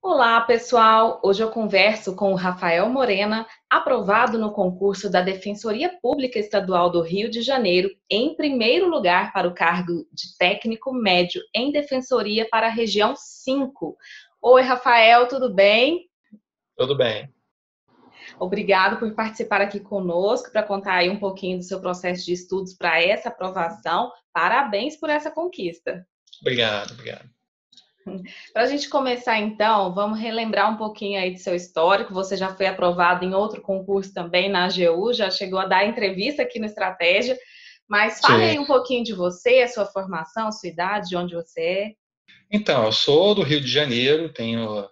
Olá, pessoal! Hoje eu converso com o Rafael Morena, aprovado no concurso da Defensoria Pública Estadual do Rio de Janeiro, em primeiro lugar para o cargo de técnico médio em Defensoria para a região 5. Oi, Rafael, tudo bem? Tudo bem. Obrigado por participar aqui conosco para contar aí um pouquinho do seu processo de estudos para essa aprovação. Parabéns por essa conquista. Obrigado, obrigado. Para a gente começar, então, vamos relembrar um pouquinho aí do seu histórico. Você já foi aprovado em outro concurso também na AGU, já chegou a dar entrevista aqui no Estratégia, mas fale Sim. aí um pouquinho de você, a sua formação, a sua idade, de onde você é. Então, eu sou do Rio de Janeiro, tenho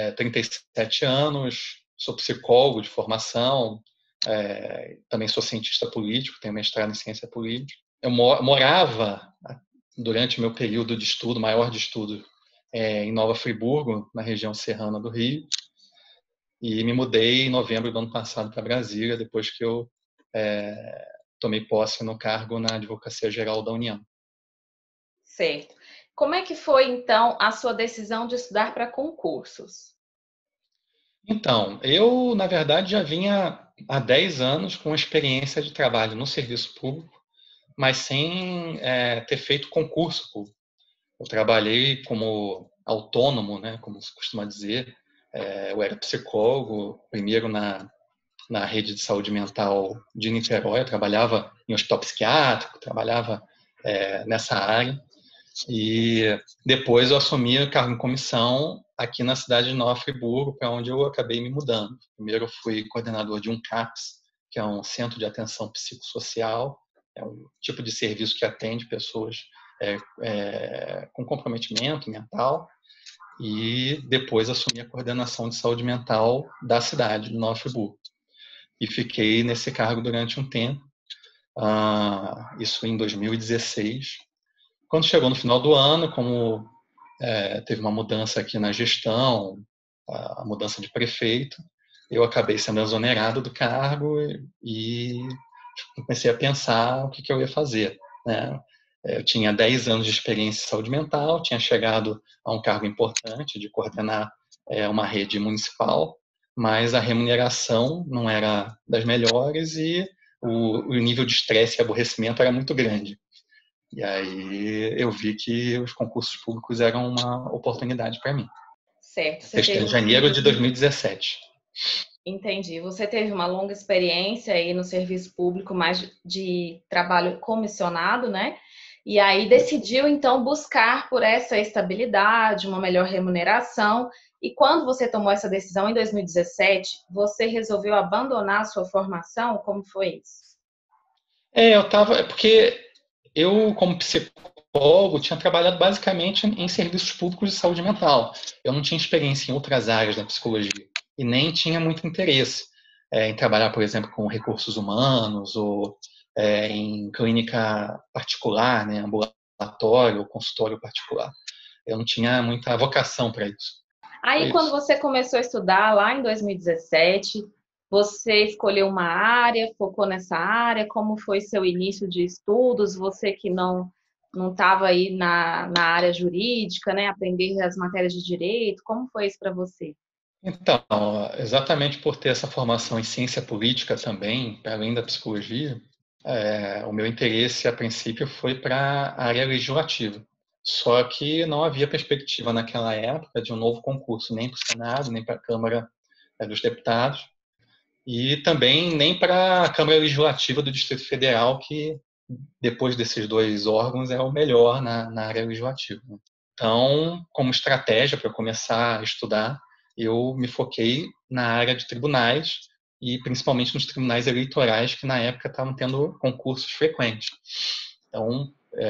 37 anos, sou psicólogo de formação, também sou cientista político, tenho mestrado em ciência política. Eu morava, durante o meu período de estudo, maior de estudo, em Nova Friburgo, na região serrana do Rio, e me mudei em novembro do ano passado para Brasília, depois que eu tomei posse no cargo na Advocacia Geral da União. Certo. Como é que foi, então, a sua decisão de estudar para concursos? Então, eu, na verdade, já vinha há 10 anos com experiência de trabalho no serviço público, mas sem ter feito concurso público. Eu trabalhei como autônomo, né, como se costuma dizer. Eu era psicólogo, primeiro na rede de saúde mental de Niterói, eu trabalhava em hospital psiquiátrico, trabalhava nessa área. E depois eu assumi o cargo em comissão aqui na cidade de Nova Friburgo, para onde eu acabei me mudando. Primeiro eu fui coordenador de um CAPS, que é um Centro de Atenção Psicossocial, é um tipo de serviço que atende pessoas com comprometimento mental, e depois assumi a coordenação de saúde mental da cidade de Nova Friburgo. E fiquei nesse cargo durante um tempo, isso em 2016. Quando chegou no final do ano, como teve uma mudança aqui na gestão, a mudança de prefeito, eu acabei sendo exonerado do cargo e comecei a pensar o que eu ia fazer, né? Eu tinha 10 anos de experiência em saúde mental, tinha chegado a um cargo importante de coordenar uma rede municipal, mas a remuneração não era das melhores e o nível de estresse e aborrecimento era muito grande. E aí eu vi que os concursos públicos eram uma oportunidade para mim. Certo, você Em teve janeiro de 2017. Entendi. Você teve uma longa experiência aí no serviço público, mais de trabalho comissionado, né? E aí decidiu então buscar por essa estabilidade, uma melhor remuneração. E quando você tomou essa decisão em 2017, você resolveu abandonar a sua formação? Como foi isso? Porque eu, como psicólogo, tinha trabalhado basicamente em serviços públicos de saúde mental. Eu não tinha experiência em outras áreas da psicologia e nem tinha muito interesse em trabalhar, por exemplo, com recursos humanos ou em clínica particular, né, ambulatório ou consultório particular. Eu não tinha muita vocação para isso. Foi Aí, quando isso. você começou a estudar lá em 2017, você escolheu uma área, focou nessa área? Como foi seu início de estudos? Você que não estava aí na área jurídica, né? Aprender as matérias de direito, como foi isso para você? Então, exatamente por ter essa formação em ciência política também, para além da psicologia, o meu interesse, a princípio, foi para a área legislativa. Só que não havia perspectiva naquela época de um novo concurso, nem para o Senado, nem para a Câmara dos Deputados, e também nem para a Câmara Legislativa do Distrito Federal, que depois desses dois órgãos é o melhor na área legislativa. Então, como estratégia para começar a estudar, eu me foquei na área de tribunais e principalmente nos tribunais eleitorais que na época estavam tendo concursos frequentes. Então,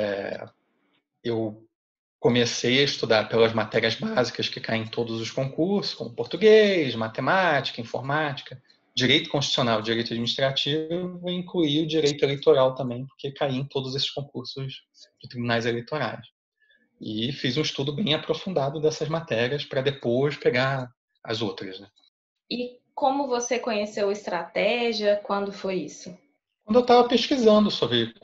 eu comecei a estudar pelas matérias básicas que caem em todos os concursos, como português, matemática, informática, direito constitucional, direito administrativo, e incluí o direito eleitoral também, porque caía em todos esses concursos de tribunais eleitorais. E fiz um estudo bem aprofundado dessas matérias para depois pegar as outras, né? E como você conheceu estratégia? Quando foi isso? Quando eu estava pesquisando sobre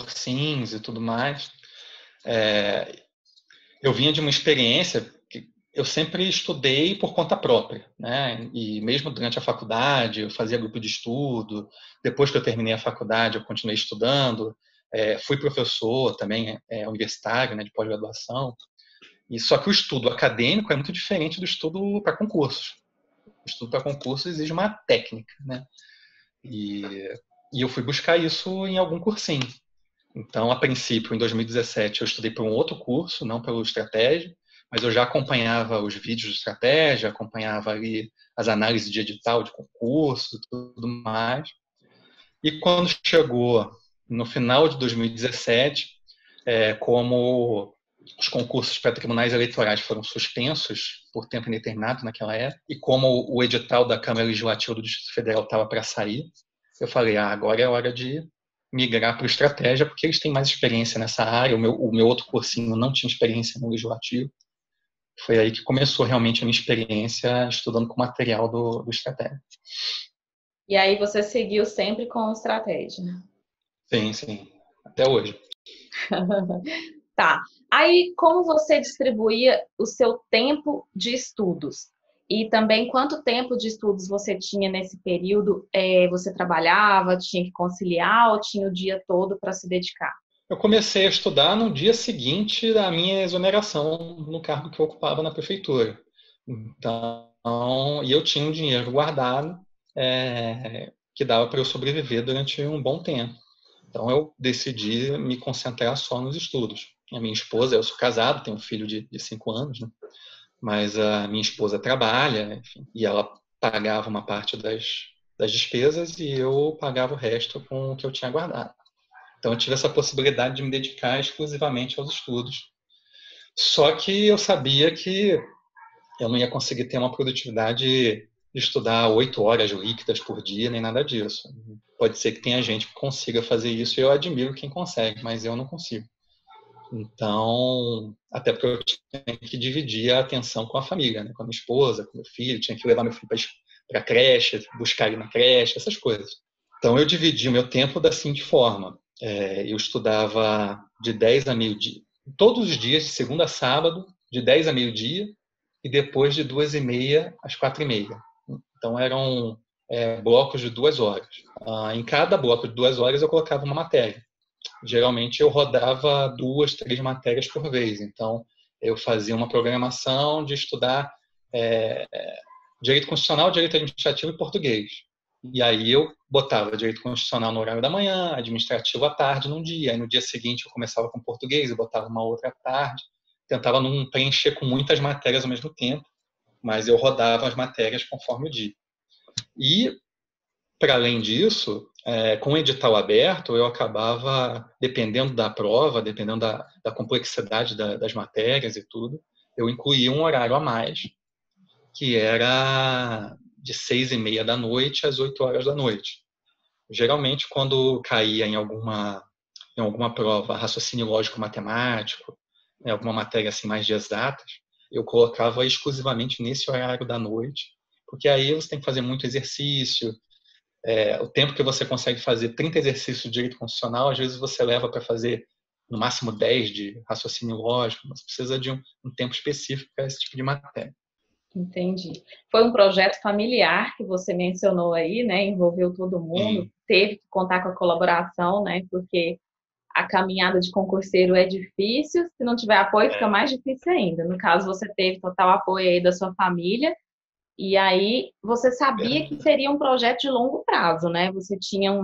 cursinhos e tudo mais, eu vinha de uma experiência que eu sempre estudei por conta própria, né? E mesmo durante a faculdade, eu fazia grupo de estudo. Depois que eu terminei a faculdade, eu continuei estudando. Fui professor também, universitário, né, de pós-graduação. E só que o estudo acadêmico é muito diferente do estudo para concursos. O estudo para concursos exige uma técnica, né? E, e eu fui buscar isso em algum cursinho. Então, a princípio, em 2017, eu estudei para um outro curso, não pelo Estratégia, mas eu já acompanhava os vídeos de estratégia, acompanhava ali as análises de edital, de concurso, tudo mais. E quando chegou no final de 2017, como os concursos para tribunais eleitorais foram suspensos por tempo indeterminado naquela época, e como o edital da Câmara Legislativa do Distrito Federal estava para sair, eu falei, agora é hora de migrar para o estratégia, porque eles têm mais experiência nessa área. O meu outro cursinho não tinha experiência no legislativo. Foi aí que começou realmente a minha experiência estudando com material do estratégia. E aí você seguiu sempre com estratégia. Sim, sim. Até hoje. Tá. Aí, como você distribuía o seu tempo de estudos? E também quanto tempo de estudos você tinha nesse período? Você trabalhava, tinha que conciliar ou tinha o dia todo para se dedicar? Eu comecei a estudar no dia seguinte da minha exoneração no cargo que eu ocupava na prefeitura. Então, e eu tinha um dinheiro guardado que dava para eu sobreviver durante um bom tempo. Então, eu decidi me concentrar só nos estudos. A minha esposa, eu sou casado, tenho um filho de 5 anos, né? Mas a minha esposa trabalha, enfim, e ela pagava uma parte das despesas e eu pagava o resto com o que eu tinha guardado. Então, eu tive essa possibilidade de me dedicar exclusivamente aos estudos. Só que eu sabia que eu não ia conseguir ter uma produtividade de estudar 8 horas líquidas por dia, nem nada disso. Pode ser que tenha gente que consiga fazer isso, e eu admiro quem consegue, mas eu não consigo. Então, até porque eu tinha que dividir a atenção com a família, né? Com a minha esposa, com o meu filho, tinha que levar meu filho para a creche, buscar ele na creche, essas coisas. Então, eu dividi o meu tempo da seguinte forma. Eu estudava de 10 a meio-dia, todos os dias, de segunda a sábado, de 10 a meio-dia, e depois de 2h30 às 4h30. Então, eram blocos de 2 horas. Em cada bloco de 2 horas, eu colocava uma matéria. Geralmente, eu rodava 2, 3 matérias por vez. Então, eu fazia uma programação de estudar direito constitucional, direito administrativo e português. E aí eu botava direito constitucional no horário da manhã, administrativo à tarde num dia. Aí no dia seguinte eu começava com português, eu botava uma outra à tarde. Tentava não preencher com muitas matérias ao mesmo tempo, mas eu rodava as matérias conforme o dia. E, para além disso, com o edital aberto, eu acabava, dependendo da prova, dependendo da complexidade das matérias e tudo, eu incluía um horário a mais, que era de 6h30 da noite às 8 horas da noite. Geralmente, quando caía em alguma prova, raciocínio lógico matemático, alguma matéria assim mais de exatas, eu colocava exclusivamente nesse horário da noite, porque aí você tem que fazer muito exercício. O tempo que você consegue fazer 30 exercícios de direito constitucional, às vezes você leva para fazer no máximo 10 de raciocínio lógico, mas precisa de um tempo específico para esse tipo de matéria. Entendi. Foi um projeto familiar que você mencionou aí, né? Envolveu todo mundo, Sim. teve que contar com a colaboração, né? Porque a caminhada de concurseiro é difícil, se não tiver apoio fica mais difícil ainda. No caso, você teve total apoio aí da sua família, e aí você sabia que seria um projeto de longo prazo, né? Você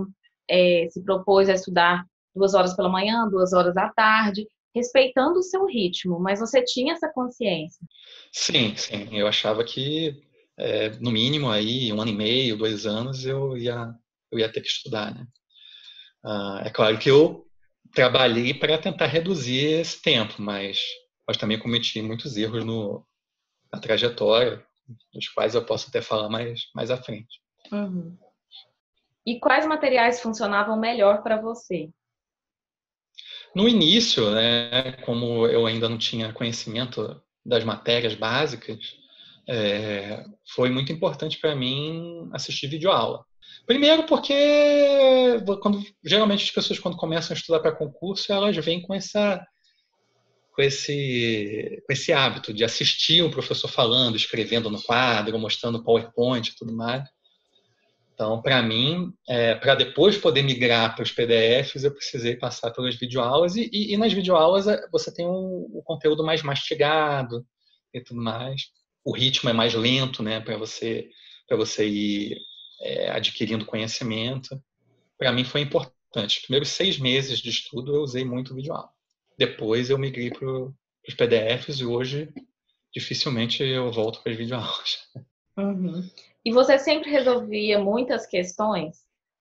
se propôs a estudar 2 horas pela manhã, 2 horas à tarde, respeitando o seu ritmo, mas você tinha essa consciência. Sim, sim. Eu achava que, no mínimo, aí, 1 ano e meio, 2 anos, eu ia ter que estudar, né? É claro que eu trabalhei para tentar reduzir esse tempo, mas também cometi muitos erros na trajetória, dos quais eu posso até falar mais à frente. Uhum. E quais materiais funcionavam melhor para você? No início, né, como eu ainda não tinha conhecimento das matérias básicas, foi muito importante para mim assistir videoaula. Primeiro porque geralmente as pessoas quando começam a estudar para concurso, elas vêm com com esse hábito de assistir um professor falando, escrevendo no quadro, mostrando PowerPoint e tudo mais. Então, para mim, para depois poder migrar para os PDFs, eu precisei passar pelas videoaulas e nas videoaulas você tem o conteúdo mais mastigado e tudo mais. O ritmo é mais lento, né, para você ir adquirindo conhecimento. Para mim foi importante. Os primeiros 6 meses de estudo eu usei muito videoaula. Depois eu migrei para os PDFs e hoje dificilmente eu volto para as videoaulas. Uhum. E você sempre resolvia muitas questões?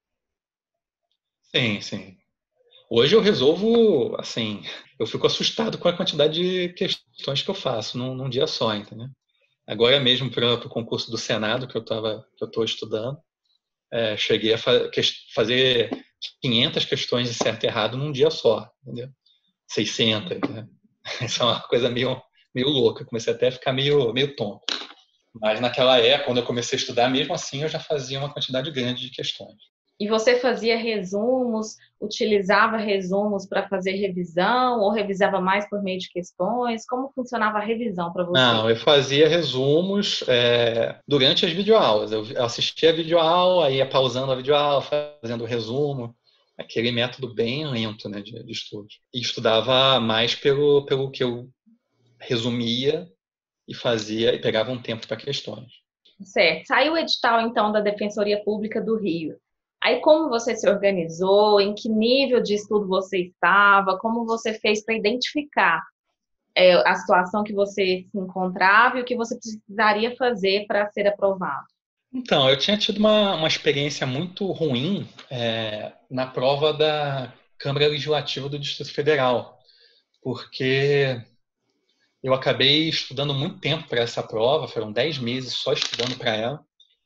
Sim, sim. Hoje eu resolvo, assim, eu fico assustado com a quantidade de questões que eu faço num dia só, entendeu? Agora mesmo para o concurso do Senado que eu estou estudando, cheguei a fazer 500 questões de certo e errado num dia só, entendeu? 600, né? Isso é uma coisa meio louca. Comecei até a ficar meio tonto. Mas naquela época, quando eu comecei a estudar, mesmo assim, eu já fazia uma quantidade grande de questões. E você fazia resumos, utilizava resumos para fazer revisão ou revisava mais por meio de questões? Como funcionava a revisão para você? Não, eu fazia resumos durante as videoaulas. Eu assistia a videoaula, ia pausando a videoaula, fazendo o resumo. Aquele método bem lento, né, de estudo. E estudava mais pelo que eu resumia e fazia, e pegava um tempo para questões. Certo. Saiu o edital, então, da Defensoria Pública do Rio. Aí, como você se organizou? Em que nível de estudo você estava? Como você fez para identificar a situação que você se encontrava e o que você precisaria fazer para ser aprovado? Então, eu tinha tido uma experiência muito ruim na prova da Câmara Legislativa do Distrito Federal, porque eu acabei estudando muito tempo para essa prova, foram 10 meses só estudando para ela,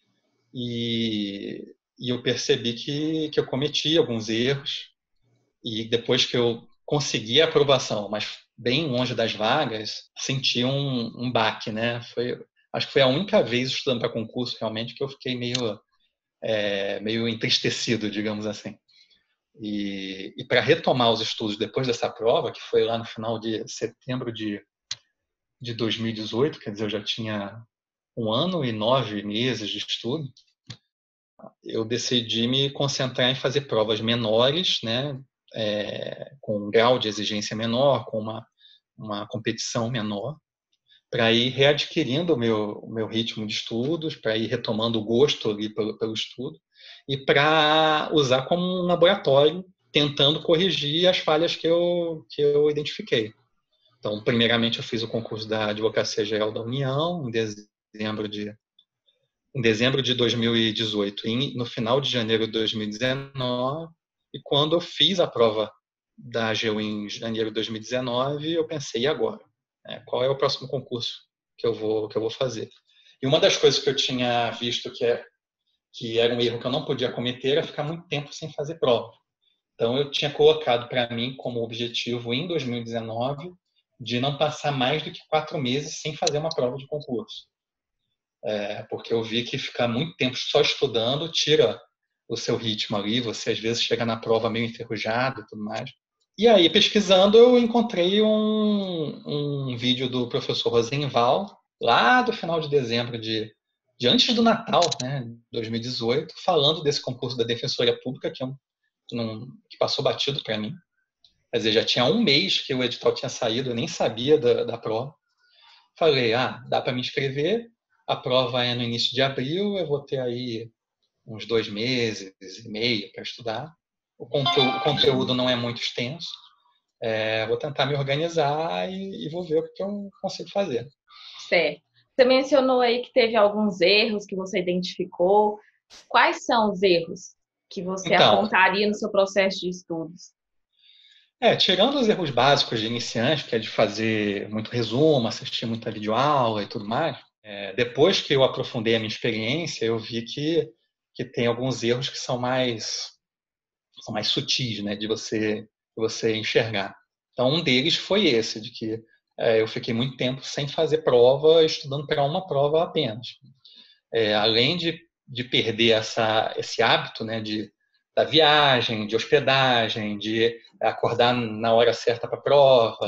e eu percebi que eu cometi alguns erros, e depois que eu consegui a aprovação, mas bem longe das vagas, senti um baque, né? Acho que foi a única vez estudando para concurso realmente que eu fiquei meio entristecido, digamos assim. E para retomar os estudos depois dessa prova, que foi lá no final de setembro de 2018, quer dizer, eu já tinha 1 ano e 9 meses de estudo, eu decidi me concentrar em fazer provas menores, né, com um grau de exigência menor, com uma competição menor, para ir readquirindo o meu ritmo de estudos, para ir retomando o gosto ali pelo estudo, e para usar como um laboratório, tentando corrigir as falhas que eu identifiquei. Então, primeiramente, eu fiz o concurso da Advocacia Geral da União, em dezembro de 2018, e no final de janeiro de 2019, e quando eu fiz a prova da AGU em janeiro de 2019, eu pensei, e agora? Qual é o próximo concurso que eu vou fazer? E uma das coisas que eu tinha visto que era um erro que eu não podia cometer era ficar muito tempo sem fazer prova. Então, eu tinha colocado para mim como objetivo, em 2019, de não passar mais do que 4 meses sem fazer uma prova de concurso. Porque eu vi que ficar muito tempo só estudando tira o seu ritmo ali, você às vezes chega na prova meio enferrujado e tudo mais. E aí, pesquisando, eu encontrei um vídeo do professor Rosenval, lá do final de dezembro de antes do Natal, né, 2018, falando desse concurso da Defensoria Pública, que passou batido para mim. Quer dizer, já tinha 1 mês que o edital tinha saído, eu nem sabia da prova. Falei, dá para me inscrever, a prova é no início de abril, eu vou ter aí uns 2 meses e meio para estudar. O conteúdo não é muito extenso. Vou tentar me organizar e vou ver o que eu consigo fazer. Certo. Você mencionou aí que teve alguns erros que você identificou. Quais são os erros que você Então, apontaria no seu processo de estudos? tirando os erros básicos de iniciante, que é de fazer muito resumo, assistir muita videoaula e tudo mais, depois que eu aprofundei a minha experiência, eu vi que tem alguns erros que são mais sutis, né, de você enxergar. Então, um deles foi esse, de que eu fiquei muito tempo sem fazer prova, estudando para uma prova apenas. Além de perder esse hábito, né, da viagem, de hospedagem, de acordar na hora certa para a prova,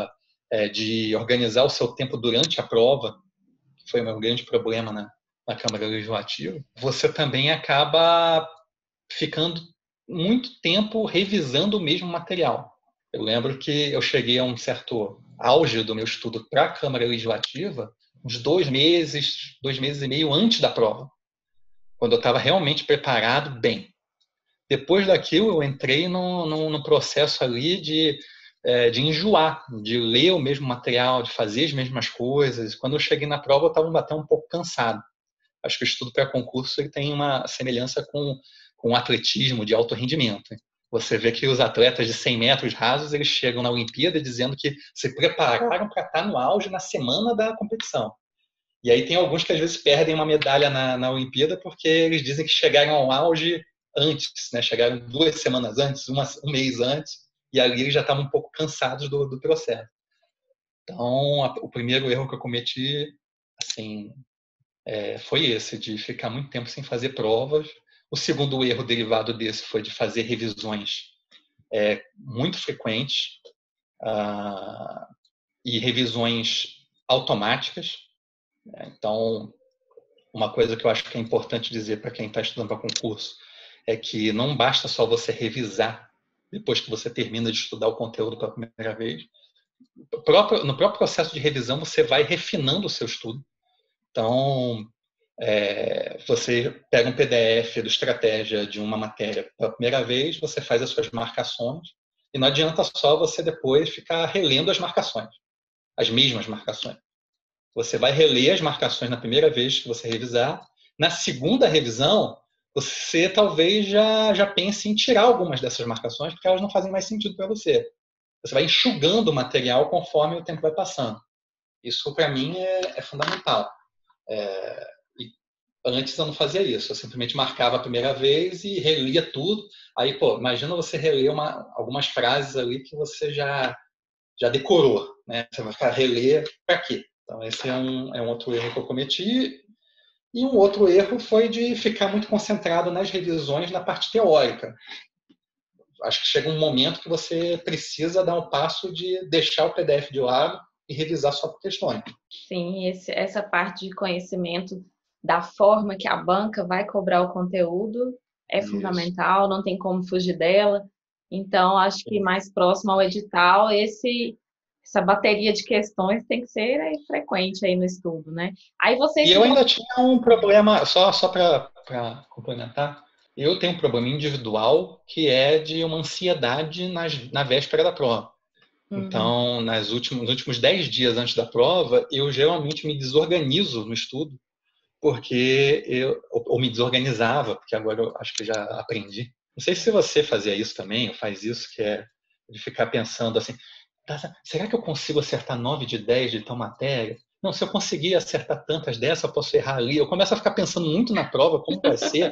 de organizar o seu tempo durante a prova, que foi o meu grande problema na Câmara Legislativa, você também acaba ficando muito tempo revisando o mesmo material. Eu lembro que eu cheguei a um certo auge do meu estudo para a Câmara Legislativa, uns 2 meses e meio antes da prova, quando eu estava realmente preparado bem. Depois daquilo, eu entrei no processo ali de enjoar, de ler o mesmo material, de fazer as mesmas coisas. Quando eu cheguei na prova, eu estava até um pouco cansado. Acho que o estudo para concurso ele tem uma semelhança com o atletismo de alto rendimento. Você vê que os atletas de 100 metros rasos eles chegam na Olimpíada dizendo que se prepararam para estar no auge na semana da competição. E aí tem alguns que às vezes perdem uma medalha na Olimpíada porque eles dizem que chegaram ao auge antes, né? Chegaram 2 semanas antes, um mês antes, e ali eles já estavam um pouco cansados do processo. Então, o primeiro erro que eu cometi, assim, foi esse, de ficar muito tempo sem fazer provas. O segundo erro derivado desse foi de fazer revisões muito frequentes e revisões automáticas. Então, uma coisa que eu acho que é importante dizer para quem está estudando para concurso é que não basta só você revisar depois que você termina de estudar o conteúdo pela primeira vez. No próprio processo de revisão, você vai refinando o seu estudo. Então, você pega um PDF do estratégia de uma matéria pela primeira vez, você faz as suas marcações, e não adianta só você depois ficar relendo as marcações, as mesmas marcações. Você vai reler as marcações na primeira vez que você revisar. Na segunda revisão, você talvez já pense em tirar algumas dessas marcações, porque elas não fazem mais sentido para você. Você vai enxugando o material conforme o tempo vai passando. Isso, para mim, é fundamental. E antes eu não fazia isso. Eu simplesmente marcava a primeira vez e relia tudo. Aí, imagina você reler algumas frases ali que você já decorou, né? Você vai ficar reler para quê? Então, esse é um outro erro que eu cometi. E um outro erro foi de ficar muito concentrado nas revisões na parte teórica. Acho que chega um momento que você precisa dar um passo de deixar o PDF de lado e revisar só por questões. Sim, essa parte de conhecimento da forma que a banca vai cobrar o conteúdo é fundamental, não tem como fugir dela. Então, acho que mais próximo ao edital, essa bateria de questões tem que ser frequente aí no estudo, né? Aí você E eu ainda tinha um problema, só para complementar, eu tenho um problema individual que é de uma ansiedade na véspera da prova. Então, nos últimos 10 dias antes da prova, eu geralmente me desorganizo no estudo, porque ou me desorganizava, porque agora eu acho que já aprendi. Não sei se você fazia isso também, ou faz isso, que é de ficar pensando assim, será que eu consigo acertar 9 de 10 de tal matéria? Não, se eu conseguir acertar tantas dessa, eu posso errar ali. Eu começo a ficar pensando muito na prova, como vai ser,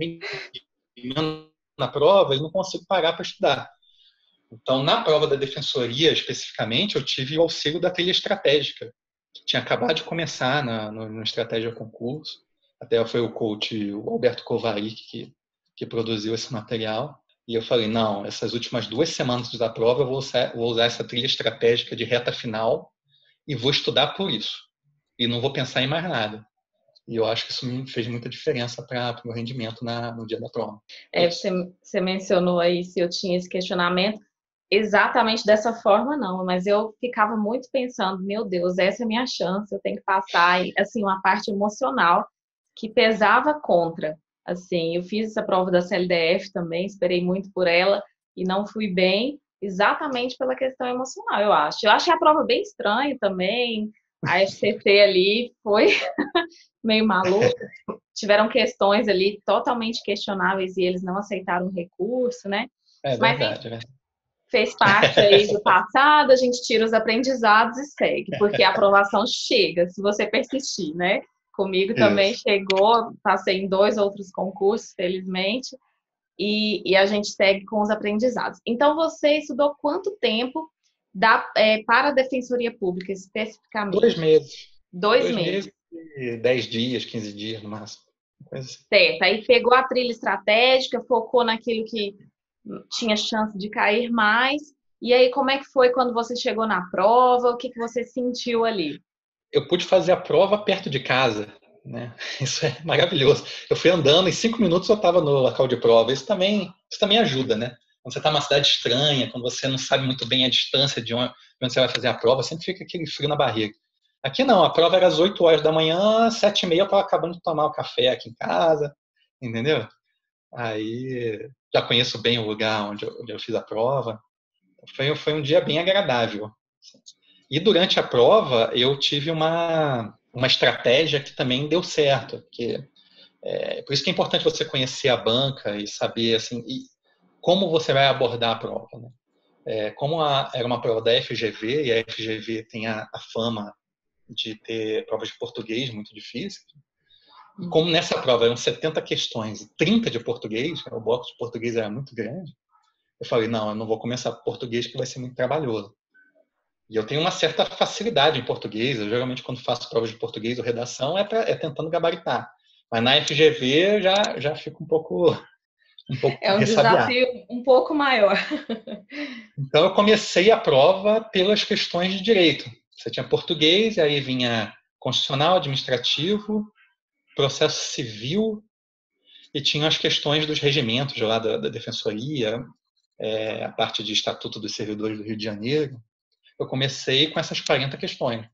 na prova, e não consigo parar para estudar. Então, na prova da defensoria, especificamente, eu tive o auxílio da trilha estratégica, que tinha acabado de começar no Estratégia Concurso. Até foi o coach, o Alberto Kovarik, que produziu esse material. E eu falei, não, essas últimas 2 semanas da prova eu vou usar essa trilha estratégica de reta final e vou estudar por isso. E não vou pensar em mais nada. E eu acho que isso me fez muita diferença para o meu rendimento no dia da prova. Você mencionou aí se eu tinha esse questionamento. Exatamente dessa forma, não, mas eu ficava muito pensando, meu Deus, essa é a minha chance, eu tenho que passar, e, assim, uma parte emocional que pesava contra. Assim, eu fiz essa prova da CLDF também, esperei muito por ela e não fui bem, exatamente pela questão emocional, eu acho. Eu achei a prova bem estranha também, a FCC ali foi meio maluca, tiveram questões ali totalmente questionáveis e eles não aceitaram o recurso, né? É Mas verdade, né? fez parte aí do passado, a gente tira os aprendizados e segue, porque a aprovação chega, se você persistir, né? Comigo também Isso. chegou, passei em 2 outros concursos, felizmente, e a gente segue com os aprendizados. Então, você estudou quanto tempo para a Defensoria Pública, especificamente? 2 meses. 2 2 meses. meses e 10 dias, 15 dias no máximo. Coisa assim. Certo, aí pegou a trilha estratégica, focou naquilo que tinha chance de cair mais, E aí, como é que foi quando você chegou na prova? O que que você sentiu ali? Eu pude fazer a prova perto de casa, né? Isso é maravilhoso. Eu fui andando, em 5 minutos eu estava no local de prova. Isso também ajuda, né? Quando você está numa cidade estranha, quando você não sabe muito bem a distância de onde você vai fazer a prova, sempre fica aquele frio na barriga. Aqui não, a prova era às 8 horas da manhã, 7h30 eu estava acabando de tomar o café aqui em casa, entendeu? Aí já conheço bem o lugar onde eu fiz a prova. Foi um dia bem agradável. E durante a prova eu tive uma estratégia que também deu certo, porque por isso que é importante você conhecer a banca e saber assim, como você vai abordar a prova. Né? Como era uma prova da FGV, e a FGV tem a fama de ter provas de português muito difíceis, e como nessa prova eram 70 questões e 30 de português, o bloco de português era muito grande, eu falei, não, eu não vou começar português que vai ser muito trabalhoso. E eu tenho uma certa facilidade em português. Eu, geralmente, quando faço provas de português ou redação, é tentando gabaritar. Mas na FGV já fico um pouco É um ressabiado. desafio um pouco maior. Então, eu comecei a prova pelas questões de direito. Você tinha português, e aí vinha constitucional, administrativo, processo civil, e tinha as questões dos regimentos lá da Defensoria, a parte de Estatuto dos Servidores do Rio de Janeiro. Eu comecei com essas 40 questões.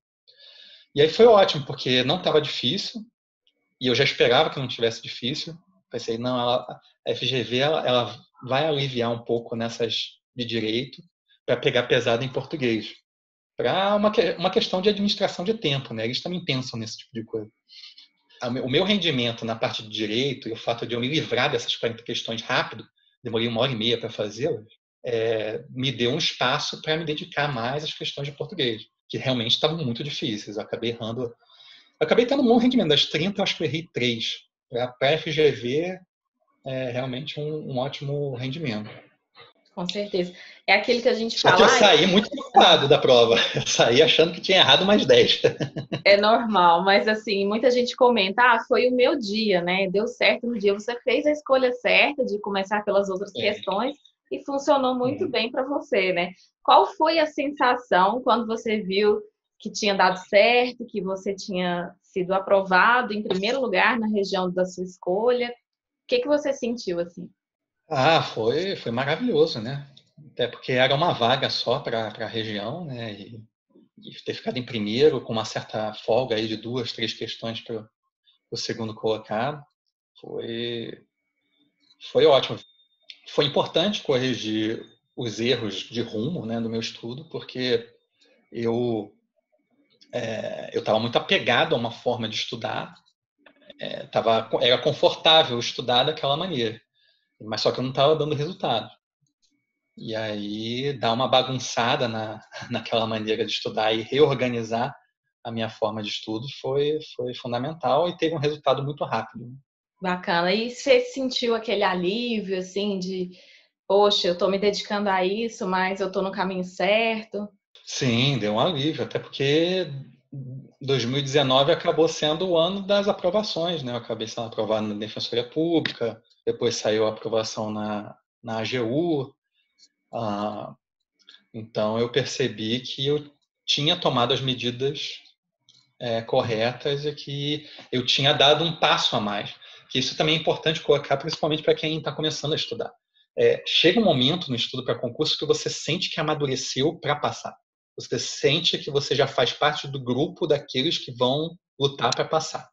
E aí foi ótimo, porque não estava difícil, e eu já esperava que não tivesse difícil. Pensei, não, a FGV ela vai aliviar um pouco nessas de direito para pegar pesado em português. Para uma questão de administração de tempo, né? Eles também pensam nesse tipo de coisa. O meu rendimento na parte de direito e o fato de eu me livrar dessas 40 questões rápido, demorei 1h30 para fazê-las, me deu um espaço para me dedicar mais às questões de português, que realmente estavam muito difíceis. Eu acabei errando. Eu acabei tendo um bom rendimento. Das 30, eu acho que eu errei 3. Para a FGV, é realmente um ótimo rendimento. Com certeza. É aquilo que a gente Só que eu fala, saí muito preocupado da prova. Eu saí achando que tinha errado mais 10. é normal, mas assim, muita gente comenta, foi o meu dia, né? Deu certo no dia, você fez a escolha certa de começar pelas outras É. questões e funcionou muito Uhum. bem para você, né? Qual foi a sensação quando você viu que tinha dado certo, que você tinha sido aprovado em primeiro lugar na região da sua escolha? O que que você sentiu assim? Foi maravilhoso, né? Até porque era uma vaga só para a região, né? E ter ficado em primeiro, com uma certa folga aí de 2, 3 questões para o segundo colocado, foi, foi ótimo. Foi importante corrigir os erros de rumo, né, do meu estudo, porque eu eu estava muito apegado a uma forma de estudar, era confortável estudar daquela maneira, mas só que eu não estava dando resultado. E aí dar uma bagunçada naquela maneira de estudar e reorganizar a minha forma de estudo foi fundamental e teve um resultado muito rápido. Bacana. E você sentiu aquele alívio, assim, de, poxa, eu estou me dedicando a isso, mas eu estou no caminho certo? Sim, deu um alívio, até porque 2019 acabou sendo o ano das aprovações, né? Eu acabei sendo aprovado na Defensoria Pública, depois saiu a aprovação na AGU, então eu percebi que eu tinha tomado as medidas corretas e que eu tinha dado um passo a mais. Que isso também é importante colocar, principalmente para quem está começando a estudar. Chega um momento no estudo para concurso que você sente que amadureceu para passar. Você sente que você já faz parte do grupo daqueles que vão lutar para passar.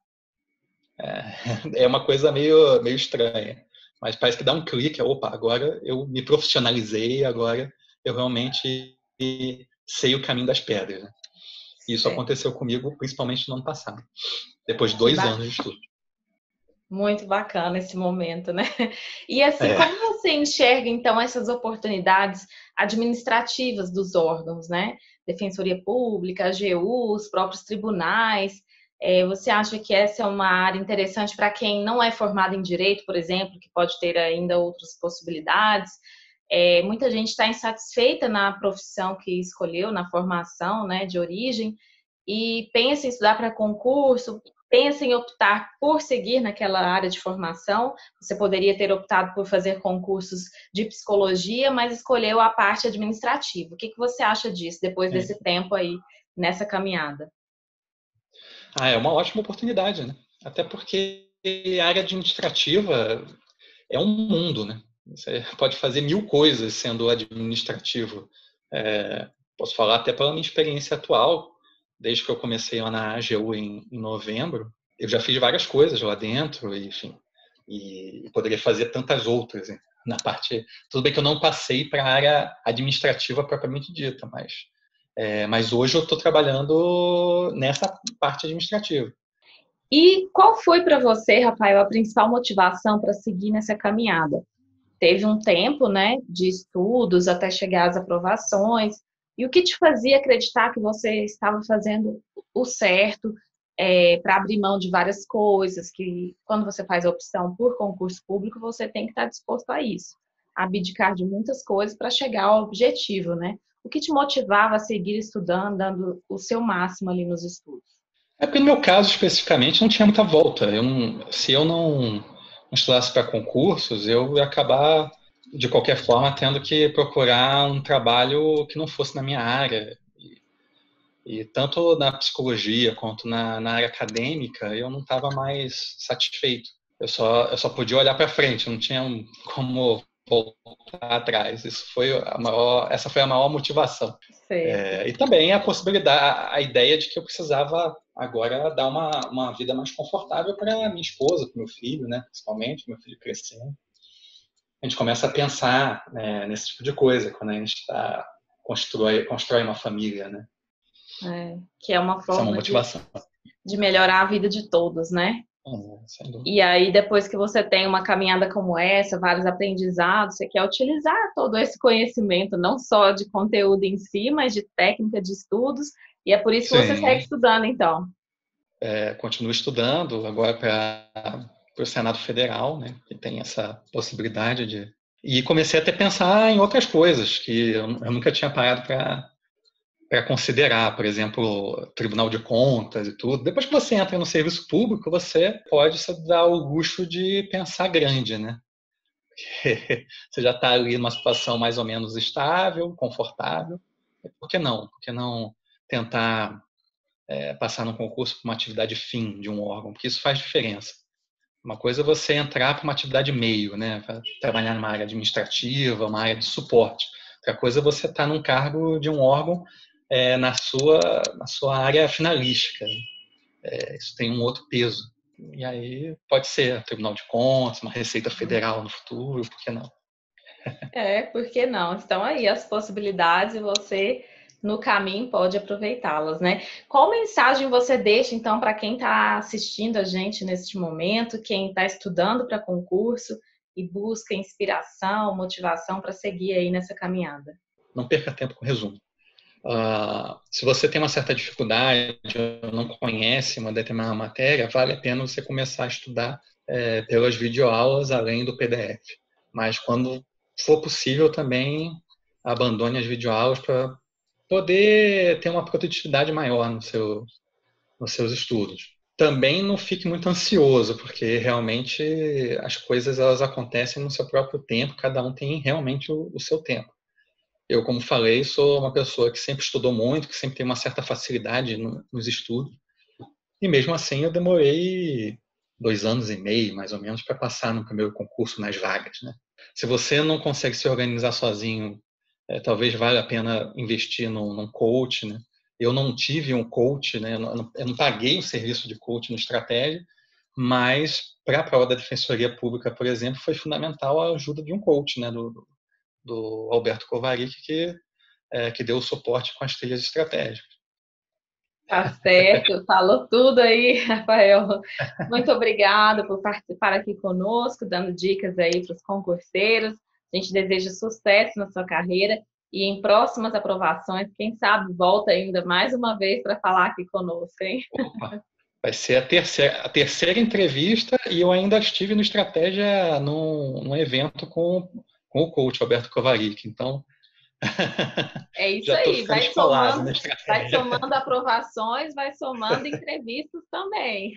É uma coisa meio estranha, mas parece que dá um clique. Opa, agora eu me profissionalizei, agora eu realmente sei o caminho das pedras. Né? Isso É, aconteceu comigo principalmente no ano passado, depois de que 2 anos de estudo. muito bacana esse momento, né? E assim, É. como você enxerga então essas oportunidades administrativas dos órgãos, né? Defensoria Pública, AGU, os próprios tribunais. Você acha que essa é uma área interessante para quem não é formado em direito, por exemplo, que pode ter ainda outras possibilidades? Muita gente está insatisfeita na profissão que escolheu, na formação, né, de origem, e pensa em estudar para concurso, pensa em optar por seguir naquela área de formação? Você poderia ter optado por fazer concursos de psicologia, mas escolheu a parte administrativa. O que você acha disso depois desse tempo aí nessa caminhada? É uma ótima oportunidade, né? Até porque a área administrativa é um mundo, né? Você pode fazer 1000 coisas sendo administrativo. Posso falar até pela minha experiência atual, desde que eu comecei lá na AGU em novembro, eu já fiz várias coisas lá dentro, enfim, e poderia fazer tantas outras, né? Na parte, tudo bem que eu não passei para a área administrativa propriamente dita, mas hoje eu estou trabalhando nessa parte administrativa. E qual foi para você, Rafael, a principal motivação para seguir nessa caminhada? Teve um tempo, né, de estudos até chegar às aprovações. E o que te fazia acreditar que você estava fazendo o certo, para abrir mão de várias coisas, que quando você faz a opção por concurso público, você tem que estar disposto a isso, a abdicar de muitas coisas para chegar ao objetivo, né? O que te motivava a seguir estudando, dando o seu máximo ali nos estudos? Porque no meu caso, especificamente, não tinha muita volta. Se eu não estudasse para concursos, eu ia acabar, de qualquer forma, tendo que procurar um trabalho que não fosse na minha área. E tanto na psicologia quanto na área acadêmica, eu não estava mais satisfeito. Eu só podia olhar para frente, não tinha como voltar atrás. Essa foi a maior motivação. Certo. E também a possibilidade, a ideia de que eu precisava agora dar uma vida mais confortável para minha esposa, para meu filho, né? Principalmente, meu filho crescendo. A gente começa a pensar, né, nesse tipo de coisa, quando a gente constrói uma família, né? Que é uma Essa é uma forma motivação. de melhorar a vida de todos, né? Sem dúvida. E aí, depois que você tem uma caminhada como essa, vários aprendizados, você quer utilizar todo esse conhecimento, não só de conteúdo em si, mas de técnica de estudos, e é por isso que você segue Sim. estudando, então. Continuo estudando agora para o Senado Federal, né, que tem essa possibilidade de... E comecei até a pensar em outras coisas que eu nunca tinha parado para considerar, por exemplo, Tribunal de Contas e tudo. Depois que você entra no serviço público, você pode se dar o luxo de pensar grande, né? Porque você já está ali numa situação mais ou menos estável, confortável. Por que não? Por que não tentar passar num concurso para uma atividade fim de um órgão? Porque isso faz diferença. Uma coisa é você entrar para uma atividade meio, né? Para trabalhar numa área administrativa, uma área de suporte. Outra coisa é você estar num cargo de um órgão na sua área finalística. Isso tem um outro peso. E aí pode ser Tribunal de Contas, uma Receita Federal no futuro, por que não? Por que não? Estão aí as possibilidades e você, no caminho, pode aproveitá-las, né? Qual mensagem você deixa, então, para quem está assistindo a gente neste momento, quem está estudando para concurso e busca inspiração, motivação para seguir aí nessa caminhada? Não perca tempo com resumo. Se você tem uma certa dificuldade ou não conhece uma determinada matéria, vale a pena você começar a estudar pelas videoaulas, além do PDF. Mas quando for possível, também abandone as videoaulas para poder ter uma produtividade maior nos seus estudos. Também não fique muito ansioso, porque realmente as coisas elas acontecem no seu próprio tempo, cada um tem realmente o seu tempo. Eu, como falei, sou uma pessoa que sempre estudou muito, que sempre tem uma certa facilidade nos estudos. E mesmo assim eu demorei 2 anos e meio, mais ou menos, para passar no primeiro concurso nas vagas, né? Se você não consegue se organizar sozinho, talvez valha a pena investir num coach, né? Eu não tive um coach, né? Eu não paguei um serviço de coach no Estratégia, mas para a prova da Defensoria Pública, por exemplo, foi fundamental a ajuda de um coach, né? Do Alberto Kovarik, que deu o suporte com as trilhas estratégicas. Tá certo, falou tudo aí, Rafael. Muito obrigada por participar aqui conosco, dando dicas aí para os concurseiros. A gente deseja sucesso na sua carreira e em próximas aprovações, quem sabe volta ainda mais uma vez para falar aqui conosco, hein? Opa, vai ser a terceira entrevista e eu ainda estive no Estratégia num evento com o coach Alberto Kovarik. Então, É isso Já estou aí, ficando escolado na vai estratégia. somando aprovações, vai somando entrevistas também.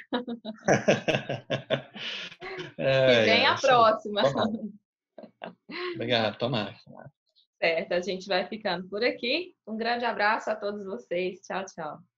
Que vem a Isso aí. próxima. Tomara. Obrigado, tomara. Certo, a gente vai ficando por aqui. Um grande abraço a todos vocês. Tchau, tchau.